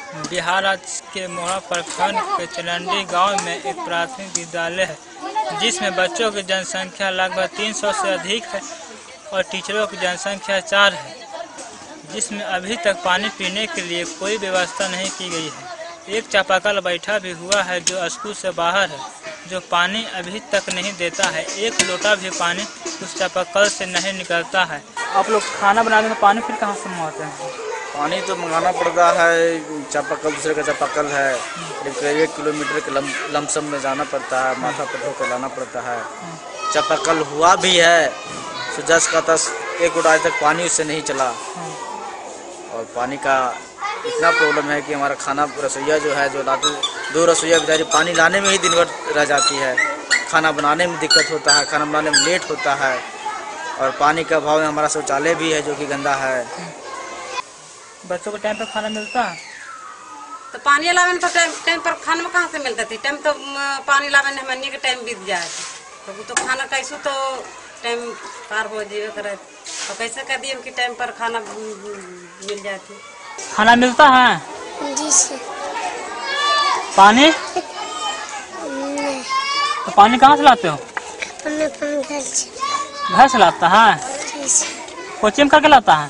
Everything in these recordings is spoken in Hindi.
बिहार राज्य के मोहरा प्रखंड के चनंडी गांव में एक प्राथमिक विद्यालय है जिसमें बच्चों की जनसंख्या लगभग 300 से अधिक है और टीचरों की जनसंख्या 4 है, जिसमें अभी तक पानी पीने के लिए कोई व्यवस्था नहीं की गई है। एक चापाकल बैठा भी हुआ है जो स्कूल से बाहर है, जो पानी अभी तक नहीं देता है। एक लोटा भी पानी उस चापाकल से नहीं निकलता है। आप लोग खाना बनाने में पानी फिर कहाँ से मंगाते हैं? पानी तो मंगाना पड़ता है, चापाकल दूसरे का चापाकल है, 1 किलोमीटर के लमसम में जाना पड़ता है, माथा पर धो कर लाना पड़ता है। चापाकल हुआ भी है, सुजस का 1 उड़ाई तक पानी उससे नहीं चला। और पानी का इतना प्रॉब्लम है कि हमारा खाना रसोईया जो है, जो लाते 2 रसोईया बेचारी पानी लाने में ही दिन भर रह जाती है। खाना बनाने में दिक्कत होता है, खाना बनाने में लेट होता है। और पानी का अभाव में हमारा शौचालय भी है जो कि गंदा है। बच्चों को टाइम पर खाना मिलता है? तो पानी लावे तो टाइम पर खाना में कहाँ से मिलता थी? टाइम तो पानी लावे में हमने के टाइम बीत जाए तो खाना कैसे तो टाइम पार हो जाए करे तो कैसे कर दिए कि टाइम पर खाना मिल जाए थी। खाना मिलता है? जी सर। पानी? नहीं। तो पानी कहाँ से लाते हो? घर से लाता है? कोचिंग करके लाता है?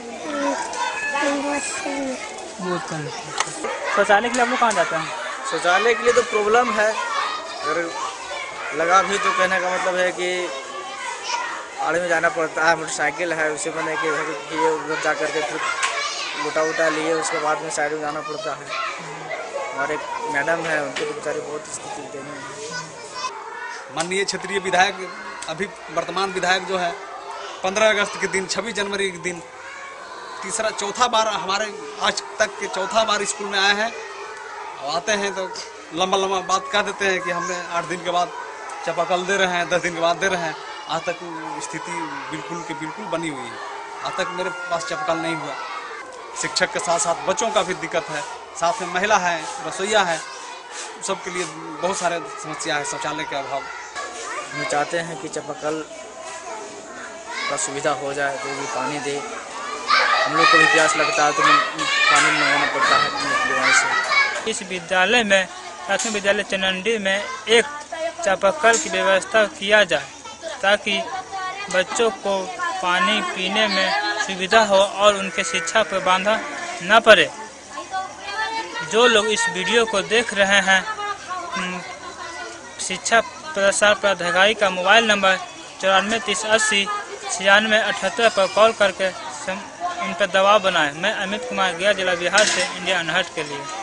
बोतल। शौचालय के लिए आप लोग कहाँ जाते हैं? शौचालय के लिए तो प्रॉब्लम है, अगर लगा भी तो कहने का मतलब है कि आड़े में जाना पड़ता है। मोटरसाइकिल है, उसे बने के उधर जा करके फिर लोटा वोटा लिए उसके बाद में साइड में जाना पड़ता है। हमारे मैडम है, उनके तो बेचारे बहुत स्थिति देनी है। माननीय क्षेत्रीय विधायक, अभी वर्तमान विधायक जो है, 15 अगस्त के दिन, 26 जनवरी के दिन चौथा बार हमारे आज तक के चौथा बार स्कूल में आए हैं। आते हैं तो लंबा बात कह देते हैं कि हमने 8 दिन के बाद चापाकल दे रहे हैं, 10 दिन के बाद दे रहे हैं। आज तक स्थिति बिल्कुल के बिल्कुल बनी हुई है। आज तक मेरे पास चापाकल नहीं हुआ। शिक्षक के साथ साथ बच्चों का भी दिक्कत है, साथ में महिला है, रसोईया है, सबके लिए बहुत सारे समस्या है। शौचालय के अभाव। हम चाहते हैं कि चापाकल का सुविधा हो जाए, जो भी पानी दे। हम लोग को भी प्यास लगता है तो पानी मंगाना पड़ता है से। इस विद्यालय में, प्राथमिक विद्यालय चनंडी में एक चापाकल की व्यवस्था किया जाए ताकि बच्चों को पानी पीने में सुविधा हो और उनके शिक्षा पर बाधा न पड़े। जो लोग इस वीडियो को देख रहे हैं, शिक्षा प्रसार प्राधिकारी का मोबाइल नंबर 94 30 80 96 78 पर कॉल करके इन पर दबाव बनाएं। मैं अमित कुमार गया, जिला बिहार से इंडिया अनहट के लिए।